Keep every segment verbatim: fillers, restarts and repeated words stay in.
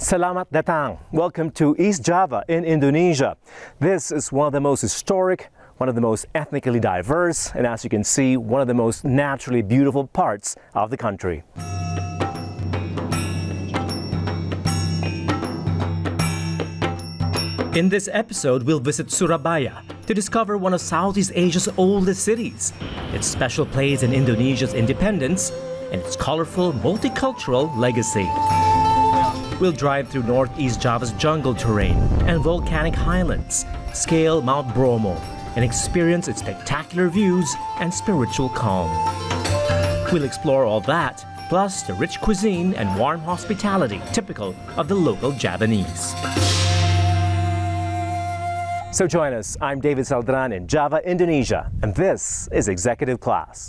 Selamat datang. Welcome to East Java in Indonesia. This is one of the most historic, one of the most ethnically diverse, and as you can see, one of the most naturally beautiful parts of the country. In this episode, we'll visit Surabaya to discover one of Southeast Asia's oldest cities, its special place in Indonesia's independence, and its colorful, multicultural legacy. We'll drive through Northeast Java's jungle terrain and volcanic highlands, scale Mount Bromo, and experience its spectacular views and spiritual calm. We'll explore all that, plus the rich cuisine and warm hospitality typical of the local Javanese. So join us, I'm David Saldran in Java, Indonesia, and this is Executive Class.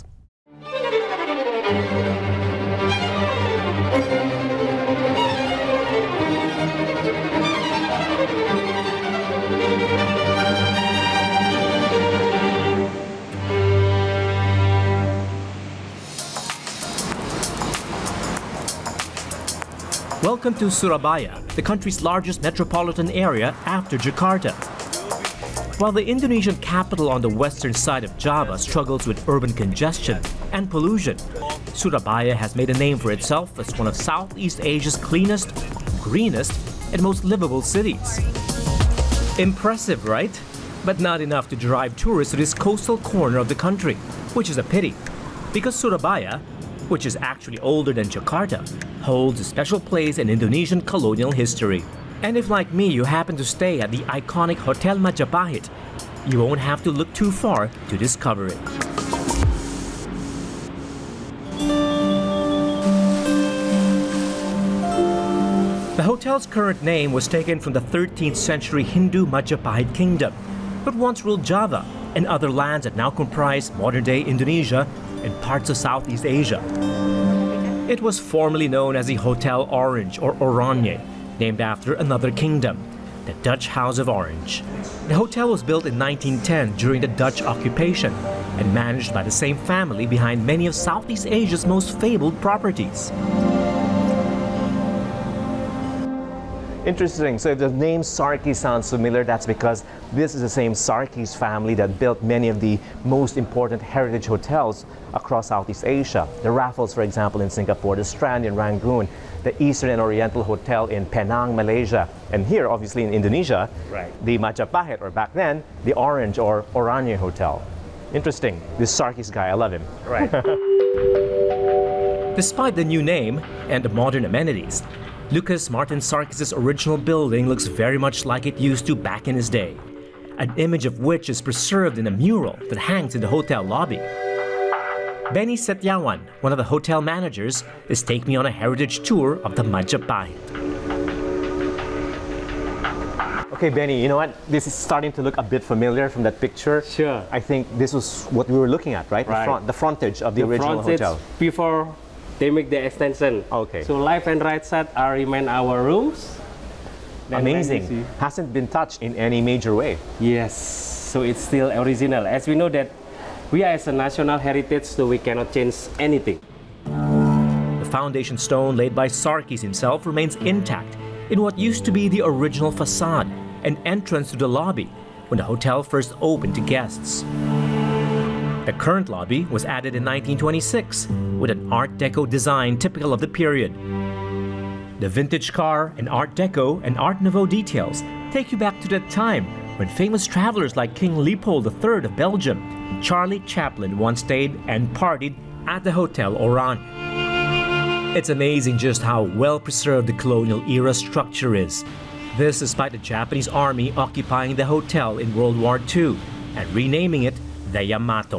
Welcome to Surabaya, the country's largest metropolitan area after Jakarta. While the Indonesian capital on the western side of Java struggles with urban congestion and pollution, Surabaya has made a name for itself as one of Southeast Asia's cleanest, greenest, and most livable cities. Impressive, right? But not enough to drive tourists to this coastal corner of the country, which is a pity, because Surabaya, which is actually older than Jakarta, holds a special place in Indonesian colonial history. And if, like me, you happen to stay at the iconic Hotel Majapahit, you won't have to look too far to discover it. The hotel's current name was taken from the thirteenth century Hindu Majapahit kingdom, but once ruled Java and other lands that now comprise modern-day Indonesia and parts of Southeast Asia. It was formerly known as the Hotel Orange or Oranje, named after another kingdom, the Dutch House of Orange. The hotel was built in nineteen ten during the Dutch occupation and managed by the same family behind many of Southeast Asia's most fabled properties. Interesting. So if the name Sarkis sounds familiar, that's because this is the same Sarkis family that built many of the most important heritage hotels across Southeast Asia. The Raffles, for example, in Singapore, the Strand in Rangoon, the Eastern and Oriental Hotel in Penang, Malaysia, and here, obviously, in Indonesia, right, the Majapahit, or back then, the Orange or Oranje Hotel. Interesting. This Sarkis guy, I love him. Right. Despite the new name and the modern amenities, Lucas Martin Sarkis' original building looks very much like it used to back in his day, an image of which is preserved in a mural that hangs in the hotel lobby. Benny Setiawan, one of the hotel managers, is taking me on a heritage tour of the Majapahit. Okay, Benny, you know what? This is starting to look a bit familiar from that picture. Sure. I think this was what we were looking at, right? Right. The, front, the frontage of the, the original frontage hotel. Before they make the extension. Okay. So left and right side are remain our rooms. Then amazing. Hasn't been touched in any major way. Yes. So it's still original. As we know that we are as a national heritage, so we cannot change anything. The foundation stone laid by Sarkis himself remains intact in what used to be the original facade and entrance to the lobby when the hotel first opened to guests. The current lobby was added in nineteen twenty-six with an Art Deco design typical of the period. The vintage car and Art Deco and Art Nouveau details take you back to that time when famous travelers like King Leopold the third of Belgium and Charlie Chaplin once stayed and partied at the Hotel Oran. It's amazing just how well preserved the colonial era structure is. This despite the Japanese army occupying the hotel in World War Two and renaming it the Yamato.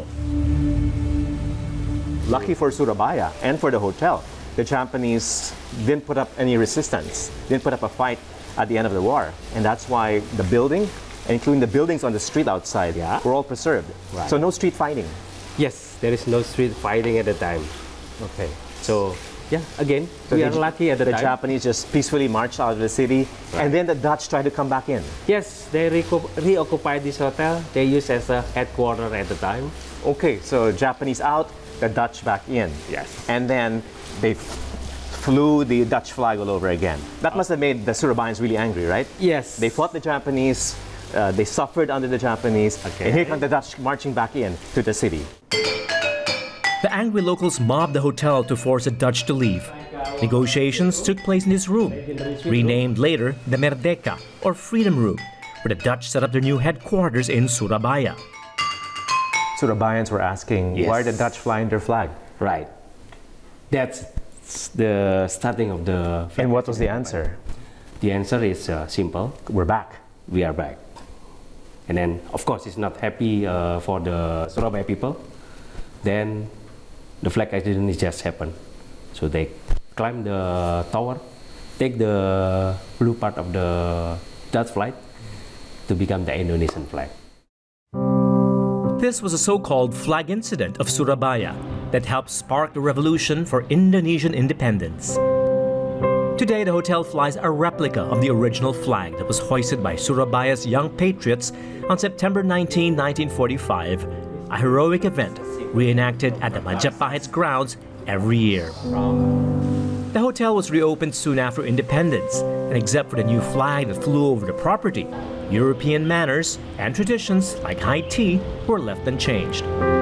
Lucky for Surabaya and for the hotel, the Japanese didn't put up any resistance, didn't put up a fight at the end of the war. And that's why the building, including the buildings on the street outside, yeah, were all preserved. Right. So no street fighting. Yes, there is no street fighting at the time. Okay. So, yeah, again, so we are lucky at the, the time. The Japanese just peacefully marched out of the city, right, and then the Dutch tried to come back in. Yes, they re reoccupied this hotel. They used as a headquarters at the time. Okay, so Japanese out, the Dutch back in. Yes. And then they flew the Dutch flag all over again. That must have made the Surabayans really angry, right? Yes. They fought the Japanese, uh, they suffered under the Japanese, Okay. and here come the Dutch marching back in to the city. The angry locals mobbed the hotel to force the Dutch to leave. Negotiations took place in this room, renamed later the Merdeka, or Freedom Room, where the Dutch set up their new headquarters in Surabaya. Surabayans were asking, Yes. why are the Dutch flying their flag? Right. That's the starting of the... And what was the answer? The answer is uh, simple. We're back. We are back. And then, of course, it's not happy uh, for the Surabaya people. Then the flag accident just happened. So they climb the tower, take the blue part of the Dutch flag to become the Indonesian flag. This was a so-called flag incident of Surabaya that helped spark the revolution for Indonesian independence. Today, the hotel flies a replica of the original flag that was hoisted by Surabaya's young patriots on September nineteenth, nineteen forty-five, a heroic event reenacted at the Majapahit's grounds every year. The hotel was reopened soon after independence, and except for the new flag that flew over the property, European manners and traditions like high tea were left unchanged.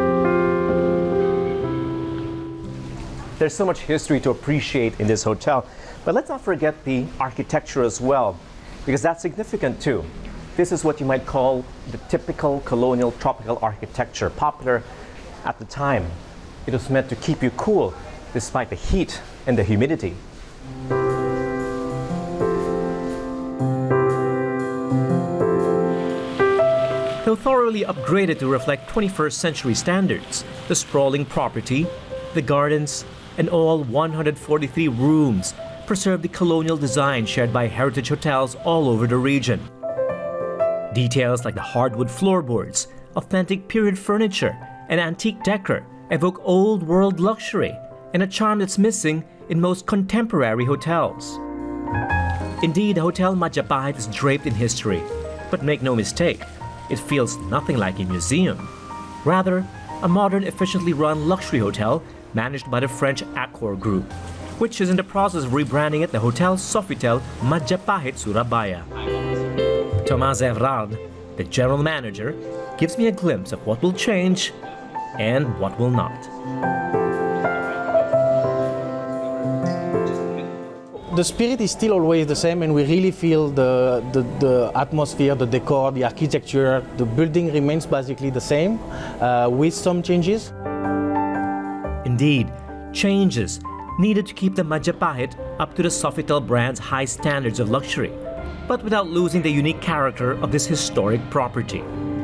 There's so much history to appreciate in this hotel, but let's not forget the architecture as well, because that's significant too. This is what you might call the typical colonial tropical architecture, popular at the time. It was meant to keep you cool despite the heat and the humidity. Though thoroughly upgraded to reflect twenty-first century standards, the sprawling property, the gardens, and all one hundred forty-three rooms preserve the colonial design shared by heritage hotels all over the region. Details like the hardwood floorboards, authentic period furniture, and antique decor evoke old world luxury and a charm that's missing in most contemporary hotels. Indeed, Hotel Majapahit is draped in history, but make no mistake, it feels nothing like a museum. Rather, a modern, efficiently run luxury hotel managed by the French Accor Group, which is in the process of rebranding it the Hotel Sofitel Majapahit Surabaya. Thomas Evrard, the general manager, gives me a glimpse of what will change and what will not. The spirit is still always the same, and we really feel the, the, the atmosphere, the decor, the architecture. The building remains basically the same, uh, with some changes. Indeed, changes needed to keep the Majapahit up to the Sofitel brand's high standards of luxury, but without losing the unique character of this historic property.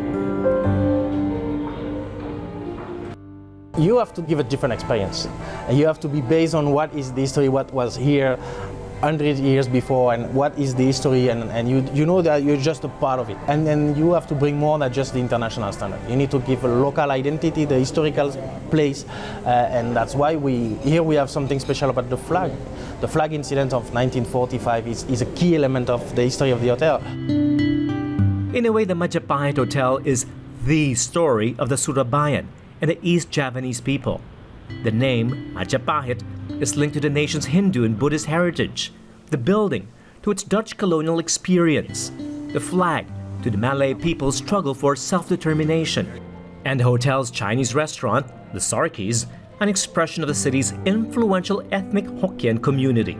You have to give a different experience, and you have to be based on what is the history, what was here one hundred years before, and what is the history, and, and you, you know that you're just a part of it. And then you have to bring more than just the international standard. You need to give a local identity, the historical place, uh, and that's why we here we have something special about the flag. The flag incident of nineteen forty-five is, is a key element of the history of the hotel. In a way, the Majapahit Hotel is the story of the Surabayan and the East Javanese people. The name, Majapahit, is linked to the nation's Hindu and Buddhist heritage, the building to its Dutch colonial experience, the flag to the Malay people's struggle for self-determination, and the hotel's Chinese restaurant, the Sarkis, an expression of the city's influential ethnic Hokkien community.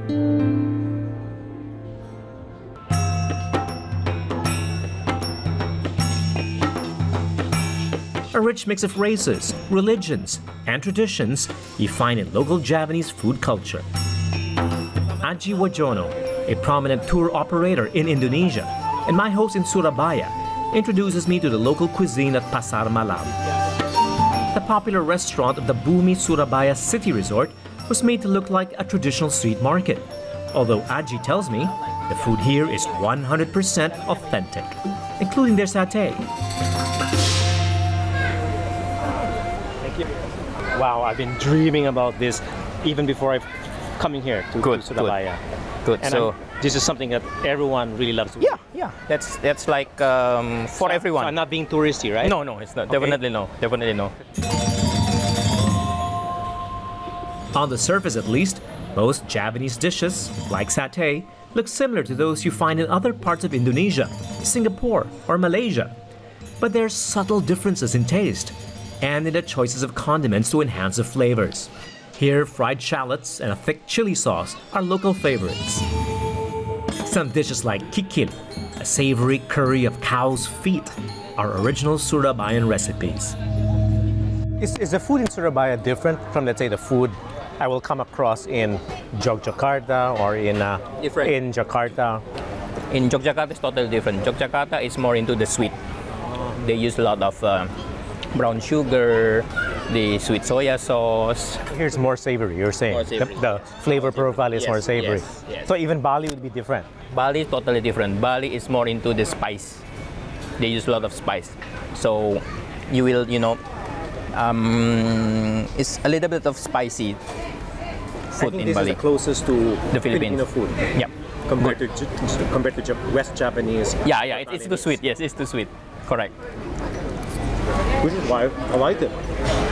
A rich mix of races, religions, and traditions you find in local Javanese food culture. Aji Wajono, a prominent tour operator in Indonesia, and my host in Surabaya, introduces me to the local cuisine at Pasar Malam. The popular restaurant of the Bumi Surabaya City Resort was made to look like a traditional street market, although Aji tells me the food here is one hundred percent authentic, including their satay. Wow, I've been dreaming about this even before I've coming here to, Good, to Surabaya. Good. And So I'm- this is something that everyone really loves to eat. yeah, yeah, that's that's like um, for So- everyone. So I'm not being touristy, right? No, no, it's not. Okay. Definitely no. Definitely no. On the surface at least, Most Javanese dishes, like satay, look similar to those you find in other parts of Indonesia, Singapore, or Malaysia. But there are subtle differences in taste and in the choices of condiments to enhance the flavors. Here, fried shallots and a thick chili sauce are local favorites. Some dishes like kikil, a savory curry of cow's feet, are original Surabayan recipes. Is, is the food in Surabaya different from, let's say, the food I will come across in Yogyakarta or in, uh, in Jakarta? In Yogyakarta, it's totally different. Yogyakarta is more into the sweet. They use a lot of uh, brown sugar, the sweet soya sauce. Here's more savory, you're saying. More savory. The, the flavor profile is Yes, more savory. yes, yes. So even Bali would be different. Bali is totally different. Bali is more into the spice. They use a lot of spice. So you will, you know, um, it's a little bit of spicy food in this Bali. is the closest to The Philippines. Filipino food. Yeah. Compared to, compared to Jap- West Japanese. Yeah, yeah, it, it's too sweet. Yes, it's too sweet. Correct. Which is why I like it.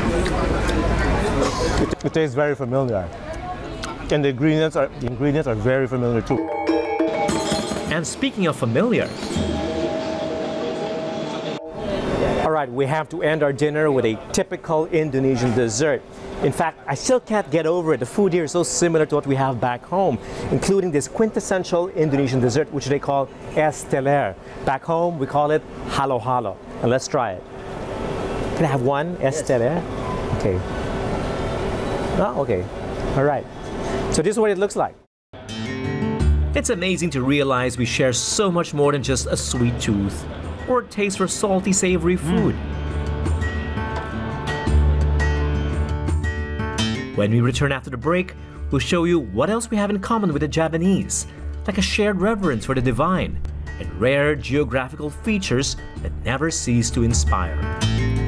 It, it tastes very familiar. And the ingredients are the ingredients are very familiar too. And speaking of familiar, All right, we have to end our dinner with a typical Indonesian dessert. In fact, I still can't get over it. The food here is so similar to what we have back home, including this quintessential Indonesian dessert, which they call es teler. Back home, we call it halo halo. And let's try it. Can I have one es teler? Okay. Oh, okay. All right. So this is what it looks like. it's amazing to realize we share so much more than just a sweet tooth or a taste for salty, savory food. When we return after the break, we'll show you what else we have in common with the Javanese, like a shared reverence for the divine and rare geographical features that never cease to inspire.